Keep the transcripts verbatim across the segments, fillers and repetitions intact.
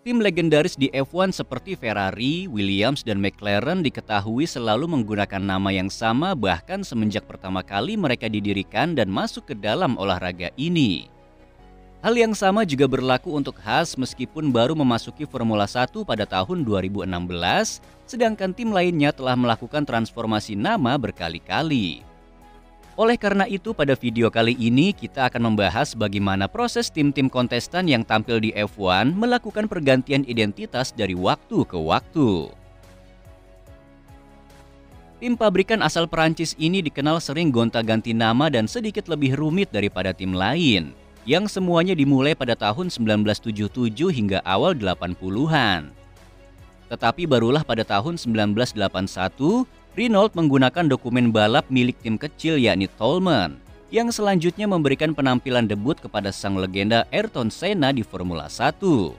Tim legendaris di F satu seperti Ferrari, Williams, dan McLaren diketahui selalu menggunakan nama yang sama bahkan semenjak pertama kali mereka didirikan dan masuk ke dalam olahraga ini. Hal yang sama juga berlaku untuk Haas meskipun baru memasuki Formula satu pada tahun dua ribu enam belas, sedangkan tim lainnya telah melakukan transformasi nama berkali-kali. Oleh karena itu, pada video kali ini kita akan membahas bagaimana proses tim-tim kontestan yang tampil di F satu melakukan pergantian identitas dari waktu ke waktu. Tim pabrikan asal Perancis ini dikenal sering gonta-ganti nama dan sedikit lebih rumit daripada tim lain, yang semuanya dimulai pada tahun seribu sembilan ratus tujuh puluh tujuh hingga awal delapan puluhan. Tetapi barulah pada tahun seribu sembilan ratus delapan puluh satu, Renault menggunakan dokumen balap milik tim kecil yakni Toleman, yang selanjutnya memberikan penampilan debut kepada sang legenda Ayrton Senna di Formula satu.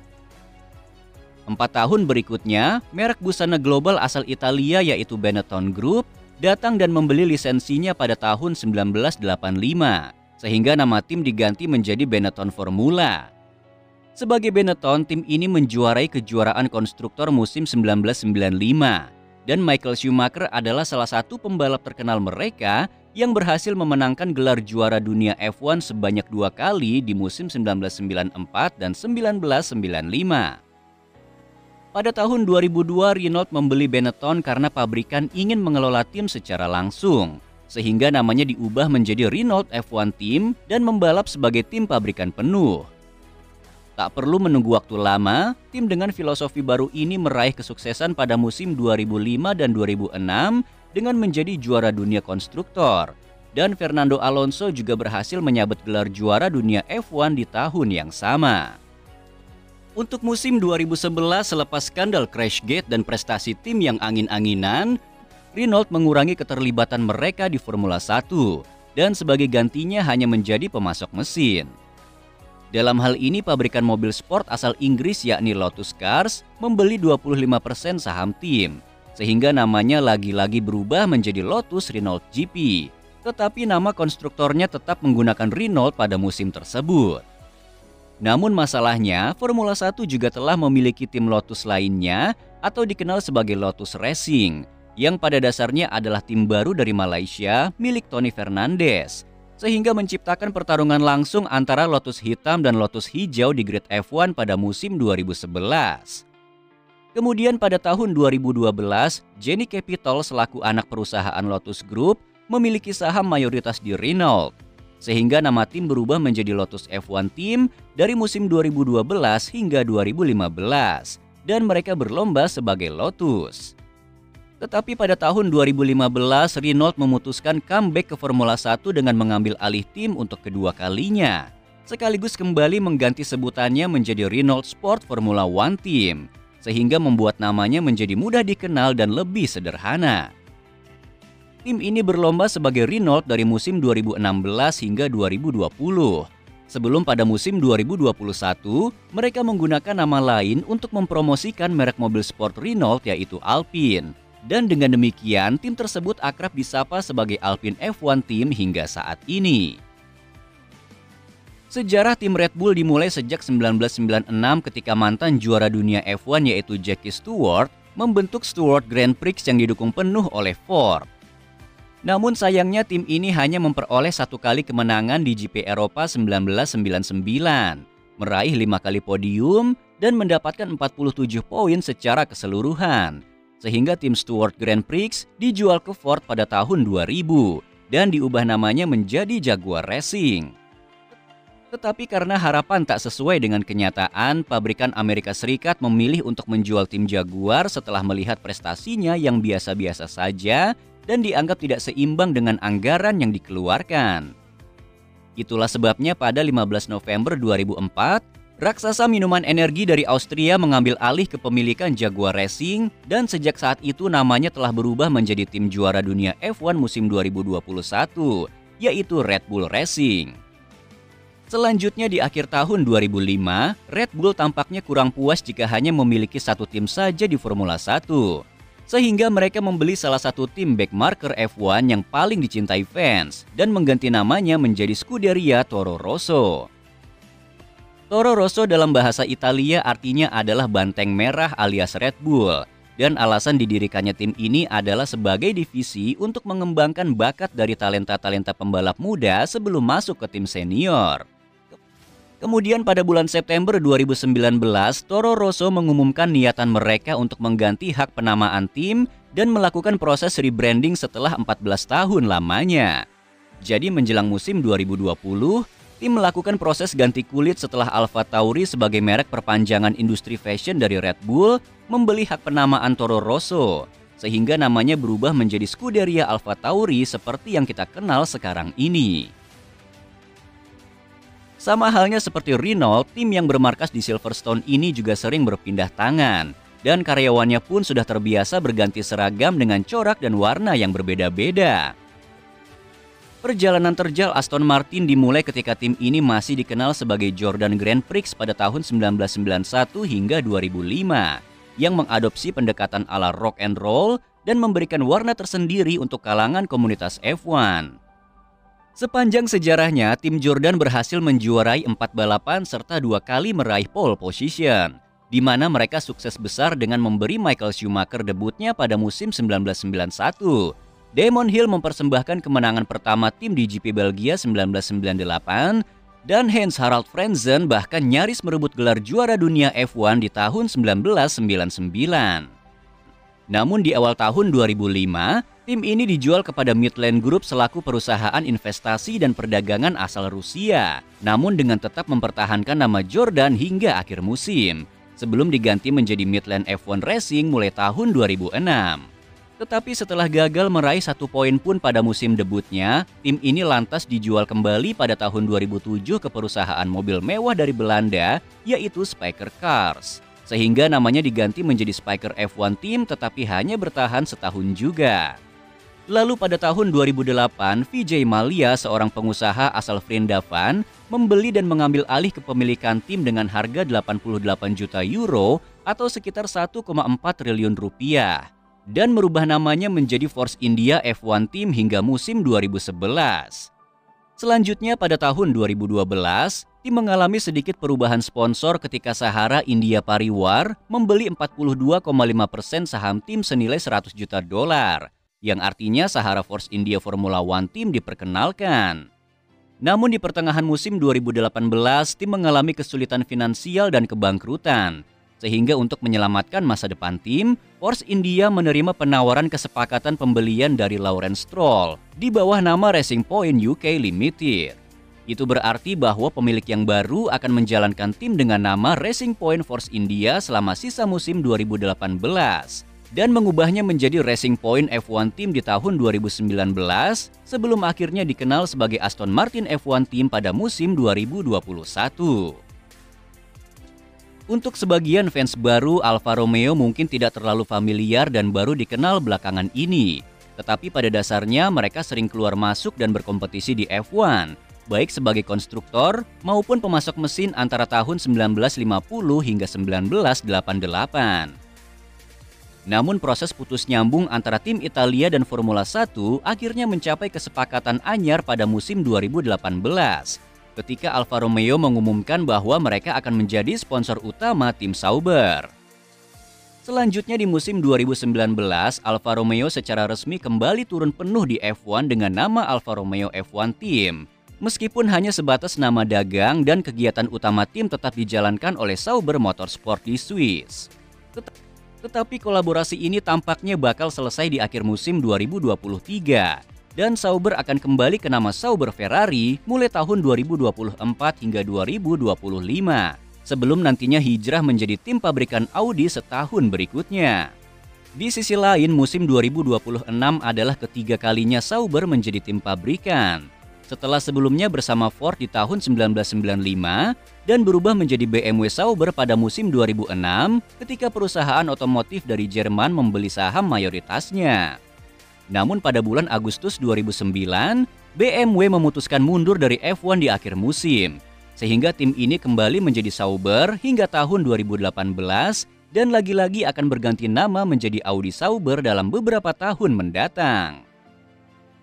Empat tahun berikutnya, merek busana global asal Italia yaitu Benetton Group datang dan membeli lisensinya pada tahun seribu sembilan ratus delapan puluh lima, sehingga nama tim diganti menjadi Benetton Formula. Sebagai Benetton, tim ini menjuarai kejuaraan konstruktor musim seribu sembilan ratus sembilan puluh lima. Dan Michael Schumacher adalah salah satu pembalap terkenal mereka yang berhasil memenangkan gelar juara dunia F satu sebanyak dua kali di musim seribu sembilan ratus sembilan puluh empat dan seribu sembilan ratus sembilan puluh lima. Pada tahun dua ribu dua, Renault membeli Benetton karena pabrikan ingin mengelola tim secara langsung, sehingga namanya diubah menjadi Renault F satu Team dan membalap sebagai tim pabrikan penuh. Tak perlu menunggu waktu lama, tim dengan filosofi baru ini meraih kesuksesan pada musim dua ribu lima dan dua ribu enam dengan menjadi juara dunia konstruktor. Dan Fernando Alonso juga berhasil menyabet gelar juara dunia F satu di tahun yang sama. Untuk musim dua ribu sebelas, selepas skandal Crashgate dan prestasi tim yang angin-anginan, Renault mengurangi keterlibatan mereka di Formula satu dan sebagai gantinya hanya menjadi pemasok mesin. Dalam hal ini, pabrikan mobil sport asal Inggris yakni Lotus Cars membeli dua puluh lima persen saham tim, sehingga namanya lagi-lagi berubah menjadi Lotus Renault G P. Tetapi nama konstruktornya tetap menggunakan Renault pada musim tersebut. Namun masalahnya, Formula satu juga telah memiliki tim Lotus lainnya atau dikenal sebagai Lotus Racing, yang pada dasarnya adalah tim baru dari Malaysia milik Tony Fernandes, sehingga menciptakan pertarungan langsung antara Lotus hitam dan Lotus hijau di grid F satu pada musim dua ribu sebelas. Kemudian pada tahun dua ribu dua belas, Jenny Capital selaku anak perusahaan Lotus Group memiliki saham mayoritas di Renault, sehingga nama tim berubah menjadi Lotus F satu Team dari musim dua ribu dua belas hingga dua ribu lima belas, dan mereka berlomba sebagai Lotus. Tetapi pada tahun dua ribu lima belas, Renault memutuskan comeback ke Formula satu dengan mengambil alih tim untuk kedua kalinya, sekaligus kembali mengganti sebutannya menjadi Renault Sport Formula One Team, sehingga membuat namanya menjadi mudah dikenal dan lebih sederhana. Tim ini berlomba sebagai Renault dari musim dua ribu enam belas hingga dua ribu dua puluh. Sebelum pada musim dua ribu dua puluh satu, mereka menggunakan nama lain untuk mempromosikan merek mobil sport Renault yaitu Alpine. Dan dengan demikian, tim tersebut akrab disapa sebagai Alpine F satu Team hingga saat ini. Sejarah tim Red Bull dimulai sejak seribu sembilan ratus sembilan puluh enam ketika mantan juara dunia F satu yaitu Jackie Stewart membentuk Stewart Grand Prix yang didukung penuh oleh Ford. Namun sayangnya tim ini hanya memperoleh satu kali kemenangan di G P Eropa seribu sembilan ratus sembilan puluh sembilan, meraih lima kali podium dan mendapatkan empat puluh tujuh poin secara keseluruhan. Sehingga tim Stewart Grand Prix dijual ke Ford pada tahun dua ribu dan diubah namanya menjadi Jaguar Racing. Tetapi karena harapan tak sesuai dengan kenyataan, pabrikan Amerika Serikat memilih untuk menjual tim Jaguar setelah melihat prestasinya yang biasa-biasa saja dan dianggap tidak seimbang dengan anggaran yang dikeluarkan. Itulah sebabnya pada lima belas November dua ribu empat, raksasa minuman energi dari Austria mengambil alih kepemilikan Jaguar Racing dan sejak saat itu namanya telah berubah menjadi tim juara dunia F satu musim dua ribu dua puluh satu, yaitu Red Bull Racing. Selanjutnya di akhir tahun dua ribu lima, Red Bull tampaknya kurang puas jika hanya memiliki satu tim saja di Formula satu. Sehingga mereka membeli salah satu tim backmarker F satu yang paling dicintai fans dan mengganti namanya menjadi Scuderia Toro Rosso. Toro Rosso dalam bahasa Italia artinya adalah banteng merah alias Red Bull. Dan alasan didirikannya tim ini adalah sebagai divisi untuk mengembangkan bakat dari talenta-talenta pembalap muda sebelum masuk ke tim senior. Kemudian pada bulan September dua ribu sembilan belas, Toro Rosso mengumumkan niatan mereka untuk mengganti hak penamaan tim dan melakukan proses rebranding setelah empat belas tahun lamanya. Jadi menjelang musim dua ribu dua puluh, tim melakukan proses ganti kulit setelah AlphaTauri sebagai merek perpanjangan industri fashion dari Red Bull membeli hak penamaan Toro Rosso, sehingga namanya berubah menjadi Scuderia AlphaTauri seperti yang kita kenal sekarang ini. Sama halnya seperti Renault, tim yang bermarkas di Silverstone ini juga sering berpindah tangan, dan karyawannya pun sudah terbiasa berganti seragam dengan corak dan warna yang berbeda-beda. Perjalanan terjal Aston Martin dimulai ketika tim ini masih dikenal sebagai Jordan Grand Prix pada tahun seribu sembilan ratus sembilan puluh satu hingga dua ribu lima, yang mengadopsi pendekatan ala rock and roll dan memberikan warna tersendiri untuk kalangan komunitas F satu. Sepanjang sejarahnya, tim Jordan berhasil menjuarai empat balapan serta dua kali meraih pole position, di mana mereka sukses besar dengan memberi Michael Schumacher debutnya pada musim seribu sembilan ratus sembilan puluh satu. Damon Hill mempersembahkan kemenangan pertama tim di G P Belgia seribu sembilan ratus sembilan puluh delapan, dan Heinz Harald Frentzen bahkan nyaris merebut gelar juara dunia F satu di tahun seribu sembilan ratus sembilan puluh sembilan. Namun di awal tahun dua ribu lima, tim ini dijual kepada Midland Group selaku perusahaan investasi dan perdagangan asal Rusia, namun dengan tetap mempertahankan nama Jordan hingga akhir musim, sebelum diganti menjadi Midland F satu Racing mulai tahun dua ribu enam. Tetapi setelah gagal meraih satu poin pun pada musim debutnya, tim ini lantas dijual kembali pada tahun dua ribu tujuh ke perusahaan mobil mewah dari Belanda, yaitu Spyker Cars. Sehingga namanya diganti menjadi Spyker F satu Team, tetapi hanya bertahan setahun juga. Lalu pada tahun dua ribu delapan, Vijay Mallya, seorang pengusaha asal Vrindavan, membeli dan mengambil alih kepemilikan tim dengan harga delapan puluh delapan juta euro atau sekitar satu koma empat triliun rupiah, dan merubah namanya menjadi Force India F satu Team hingga musim dua ribu sebelas. Selanjutnya pada tahun dua ribu dua belas, tim mengalami sedikit perubahan sponsor ketika Sahara India Pariwar membeli empat puluh dua koma lima persen saham tim senilai seratus juta dolar, yang artinya Sahara Force India Formula One Team diperkenalkan. Namun di pertengahan musim dua ribu delapan belas, tim mengalami kesulitan finansial dan kebangkrutan, sehingga untuk menyelamatkan masa depan tim, Force India menerima penawaran kesepakatan pembelian dari Lawrence Stroll di bawah nama Racing Point U K Limited. Itu berarti bahwa pemilik yang baru akan menjalankan tim dengan nama Racing Point Force India selama sisa musim dua ribu delapan belas dan mengubahnya menjadi Racing Point F satu Team di tahun dua ribu sembilan belas sebelum akhirnya dikenal sebagai Aston Martin F satu Team pada musim dua ribu dua puluh satu. Untuk sebagian fans baru, Alfa Romeo mungkin tidak terlalu familiar dan baru dikenal belakangan ini. Tetapi pada dasarnya mereka sering keluar masuk dan berkompetisi di F satu, baik sebagai konstruktor maupun pemasok mesin antara tahun seribu sembilan ratus lima puluh hingga seribu sembilan ratus delapan puluh delapan. Namun proses putus nyambung antara tim Italia dan Formula satu akhirnya mencapai kesepakatan anyar pada musim dua ribu delapan belas. Ketika Alfa Romeo mengumumkan bahwa mereka akan menjadi sponsor utama tim Sauber. Selanjutnya di musim dua ribu sembilan belas, Alfa Romeo secara resmi kembali turun penuh di F satu dengan nama Alfa Romeo F satu Team. Meskipun hanya sebatas nama dagang dan kegiatan utama tim tetap dijalankan oleh Sauber Motorsport di Swiss. Tet- Tetapi kolaborasi ini tampaknya bakal selesai di akhir musim dua ribu dua puluh tiga. Dan Sauber akan kembali ke nama Sauber Ferrari mulai tahun dua ribu dua puluh empat hingga dua ribu dua puluh lima, sebelum nantinya hijrah menjadi tim pabrikan Audi setahun berikutnya. Di sisi lain, musim dua ribu dua puluh enam adalah ketiga kalinya Sauber menjadi tim pabrikan, setelah sebelumnya bersama Ford di tahun seribu sembilan ratus sembilan puluh lima dan berubah menjadi B M W Sauber pada musim dua ribu enam ketika perusahaan otomotif dari Jerman membeli saham mayoritasnya. Namun pada bulan Agustus dua ribu sembilan, B M W memutuskan mundur dari F satu di akhir musim, sehingga tim ini kembali menjadi Sauber hingga tahun dua ribu delapan belas dan lagi-lagi akan berganti nama menjadi Audi Sauber dalam beberapa tahun mendatang.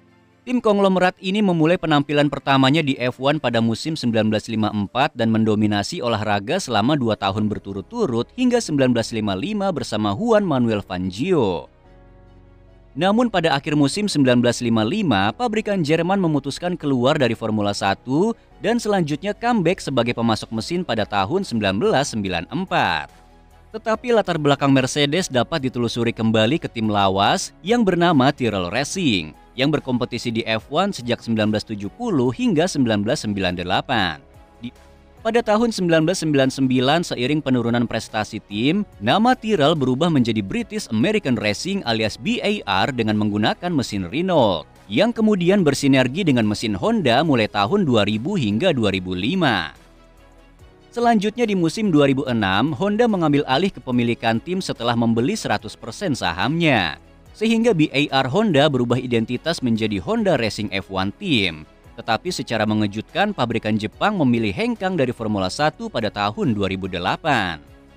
Tim konglomerat ini memulai penampilan pertamanya di F satu pada musim seribu sembilan ratus lima puluh empat dan mendominasi olahraga selama dua tahun berturut-turut hingga seribu sembilan ratus lima puluh lima bersama Juan Manuel Fangio. Namun pada akhir musim seribu sembilan ratus lima puluh lima, pabrikan Jerman memutuskan keluar dari Formula satu dan selanjutnya comeback sebagai pemasok mesin pada tahun seribu sembilan ratus sembilan puluh empat. Tetapi latar belakang Mercedes dapat ditelusuri kembali ke tim lawas yang bernama Tyrrell Racing, yang berkompetisi di F satu sejak seribu sembilan ratus tujuh puluh hingga seribu sembilan ratus sembilan puluh delapan. Di, pada tahun seribu sembilan ratus sembilan puluh sembilan, seiring penurunan prestasi tim, nama Tyrrell berubah menjadi British American Racing alias B A R dengan menggunakan mesin Renault, yang kemudian bersinergi dengan mesin Honda mulai tahun dua ribu hingga dua ribu lima. Selanjutnya di musim dua ribu enam, Honda mengambil alih kepemilikan tim setelah membeli seratus persen sahamnya. Sehingga B A R Honda berubah identitas menjadi Honda Racing F satu Team. Tetapi secara mengejutkan, pabrikan Jepang memilih hengkang dari Formula satu pada tahun dua ribu delapan.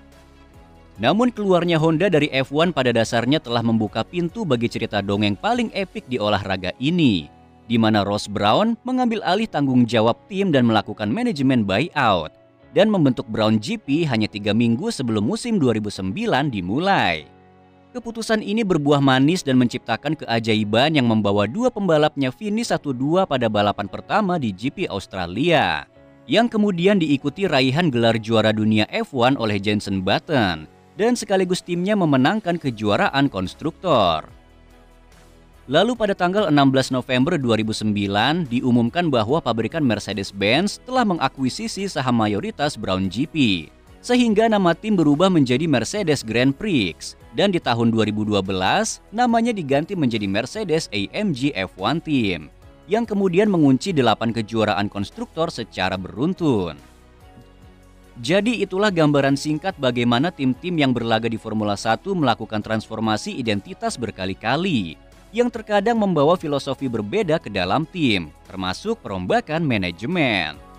Namun keluarnya Honda dari F satu pada dasarnya telah membuka pintu bagi cerita dongeng paling epik di olahraga ini, di mana Ross Brown mengambil alih tanggung jawab tim dan melakukan manajemen buyout, dan membentuk Brown G P hanya tiga minggu sebelum musim dua ribu sembilan dimulai. Keputusan ini berbuah manis dan menciptakan keajaiban yang membawa dua pembalapnya finish satu dua pada balapan pertama di G P Australia, yang kemudian diikuti raihan gelar juara dunia F satu oleh Jenson Button, dan sekaligus timnya memenangkan kejuaraan konstruktor. Lalu pada tanggal enam belas November dua ribu sembilan diumumkan bahwa pabrikan Mercedes-Benz telah mengakuisisi saham mayoritas Brown G P, sehingga nama tim berubah menjadi Mercedes Grand Prix, dan di tahun dua ribu dua belas namanya diganti menjadi Mercedes A M G F satu Team, yang kemudian mengunci delapan kejuaraan konstruktor secara beruntun. Jadi itulah gambaran singkat bagaimana tim-tim yang berlaga di Formula satu melakukan transformasi identitas berkali-kali, yang terkadang membawa filosofi berbeda ke dalam tim, termasuk perombakan manajemen.